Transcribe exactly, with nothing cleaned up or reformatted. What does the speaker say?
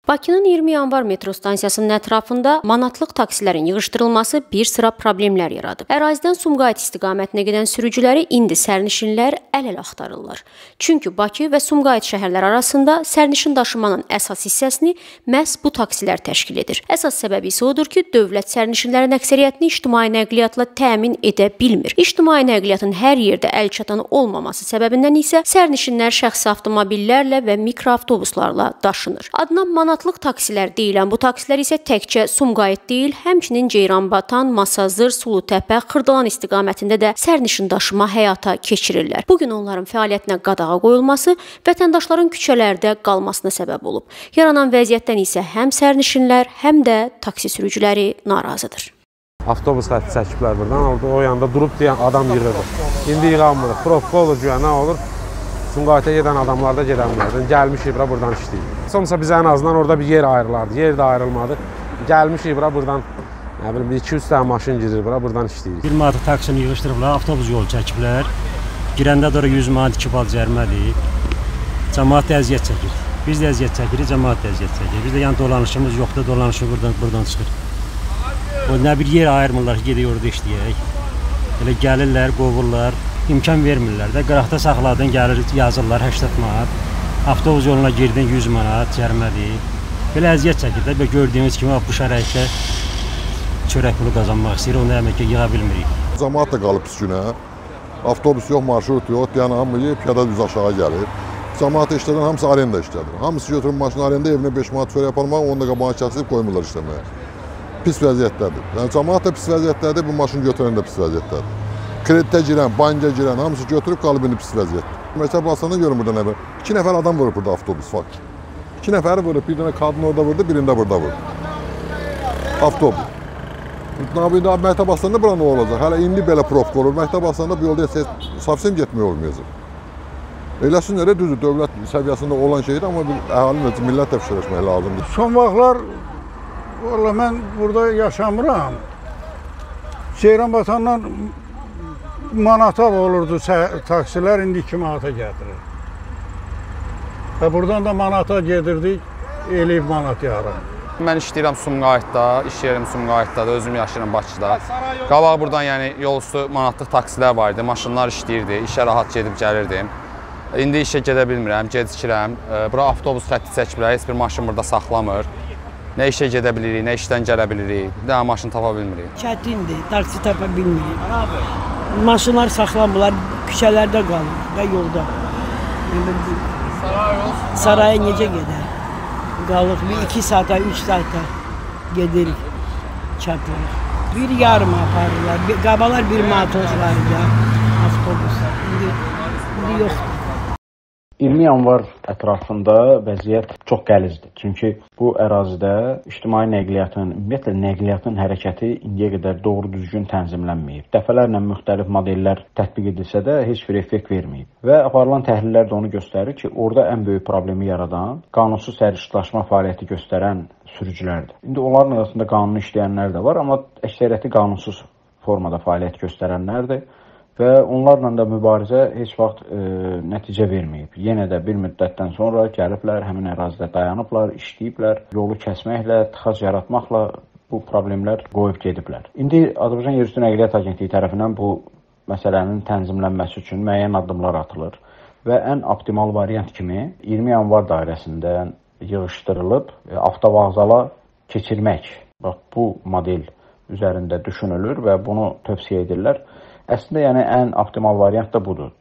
Bakının iyirmi yanvar metro stansiyasının ətrafında manatlıq taksilərin yığışdırılması bir sıra problemlər yaradıb. Ərazidən Sumqayıt istiqamətinə gedən sürücüləri indi sərnişinlər əl-ələ axtarırlar. Çünki Bakı və Sumqayıt şəhərləri arasında sərnişin daşımanın əsas hissəsini məhz bu taksilər təşkil edir. Əsas səbəbi isə odur ki, dövlət sərnişinlərin əksəriyyətini ictimai nəqliyyatla təmin edə bilmir. İctimai nəqliyyatın hər yerdə əlçatan olmaması səbəbindən isə sərnişinlər şəxsi avtomobillərlə və mikroavtobuslarla daşınır. Adına manat Manatlıq taksilər deyilən bu taksilər isə təkcə Sumqayıt deyil, həmçinin Ceyranbatan, Masazır, Sulutəpə, Xırdalan istiqamətində də sərnişin daşıma həyata keçirirlər. Bugün onların fəaliyyətinə qadağa qoyulması vətəndaşların küçələrdə qalmasına səbəb olub. Yaranan vəziyyətdən isə həm sərnişinlər, həm də taksi sürücüləri narazıdır. Avtobus xətti çəkiblər buradan, orada o yanda durub deyən adam yığılır. İndi yığanmırıq, profka olur, güya nə olur? Sumqayıta gedən adamlar da gedənlərdən gəlmişik bura buradan işləyir. Sonrası bizə ən azından orada bir yer ayrılardı. Yer də ayrılmadı. Gəlmişik bura buradan, nə bilim, iki üç dənə maşın girir bura buradan işləyir. bir manat taksini yığışdırıblar, avtobus yolu çəkiblər. Girəndə də yüz manat iki bal cərimədir. Cəmaət də əziyyət çəkir. Biz də əziyyət çəkirik, cəmaət də əziyyət çəkir. Biz də yəni dolanışımız yoxdur, dolanışı buradan, buradan çıxır. O nə bir yer ayırmırlar ki, gedək orada işləyək. Elə gəlirlər, qovurlar. İmkan vermirlər də, qıraqda saxladın, gəlir, yazırlar səksən manat, avtobus yoluna girdin yüz manat, cərimədir. Belə əziyyət çəkir də, gördüyünüz kimi bu şəraitdə çörək pulu qazanmaq istəyir, onu əmək ki, yığa bilmirik. Cəmaət də qalıb pis günə, avtobus yox, marşrut yox, yəni hamı piyada düz aşağı gəlir. Cəmaət işlədən hamısı arenda işlədir. Hamısı götürüb maşını arenda evinə beş manat çörək aparmaq, onu da qabağına kəsib qoymurlar işləməyə. Pis vəziyyətdədir. Yəni cəmaət də pis vəziyyətdədir, bu maşını götürən də pis vəziyyətdədir. Kreditə girən, banka girən, hamısı götürüb qalbini pis vəziyyətdir. Məktəb basanda görün burada nə var? İki nəfər adam vurub burada avtobus, fakt. İki nəfəri vurub, bir dənə qadın orada vurdu, birində burada vurdu. Avtobus. Məktəb basanda bura nə olacaq? Hələ indi belə profka olur. Məktəb basanda bu yolda savsim getmək olmayacaq. Eləsin elə düzdür, dövlət səviyyəsində olan şeydir, amma əhalinin millət də fikirləşmək lazımdır. Son vaxtlar, valla mən burada yaşamıram. Ceyranbatandan manata olurdu taksilər, indi iki manata gətirir. Və buradan da manata gedirdik, eləyib manat yarım. Mən işləyirəm Sumqayıtda, iş yerim Sumqayıtda, özüm yaşayıram Bakıda. Qabaq buradan yəni yolüstü manatlıq taksilər var idi, maşınlar işləyirdi, işə rahat gedib gəlirdim. İndi işə gedə bilmirəm, gecikirəm. Bura avtobus xətti çəkiblər, heç bir maşın burada saxlamır. Nə işə gedə bilirik, nə işdən gələ bilirik, nə maşın tapa bilmirik. Çətindir, taksi tapa bilmirik. Maşınlar saxlamırlar, küçələrdə qalır və yolda. Saraya necə gedər? Qalıq bir iki saata, üç saata gedirik, çatırıq. Bir yarım aparırlar, qabalar bir matozlar ya, avtobus. İndi, indi yoxdur. iyirmi yanvar ətrafında vəziyyət çox qəlizdir. Çünki bu ərazidə ictimai nəqliyyatın, ümumiyyətlə nəqliyyatın hərəkəti indiyə qədər doğru düzgün tənzimlənməyib. Dəfələrlə müxtəlif modellər tətbiq edilsə də heç bir effekt verməyib. Və aparılan təhlillər də onu göstərir ki, orada ən böyük problemi yaradan qanunsuz sərnişindaşıma fəaliyyəti göstərən sürücülərdir. İndi onların arasında qanuni işləyənlər də var, amma əksəriyyəti qanunsuz formada fəaliyyət göstərənlərdir. Və onlarla da mübarizə heç vaxt e, nəticə verməyib. Yenə də bir müddətdən sonra gəliblər, həmin ərazidə dayanıblar, işləyiblər, yolu kəsməklə, tıxac yaratmaqla bu problemlər qoyub gediblər. İndi Azərbaycan Yerüstü Nəqliyyat Agentliyi tərəfindən bu məsələnin tənzimlənməsi üçün müəyyən addımlar atılır və ən optimal variant kimi iyirmi yanvar dairəsindən yığışdırılıb e, avtovağzala keçirmək. Bax, bu model üzərində düşünülür və bunu tövsiyə edirlər. Əslində, yəni ən optimal variant da budur.